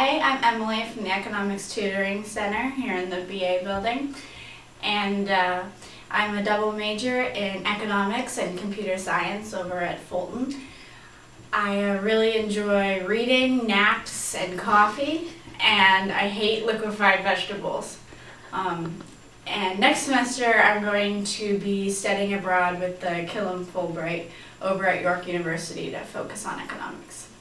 Hi, I'm Emily from the Economics Tutoring Center here in the BA building, and I'm a double major in economics and computer science over at Fulton. I really enjoy reading, naps, and coffee, and I hate liquefied vegetables. And next semester I'm going to be studying abroad with the Killam Fulbright over at York University to focus on economics.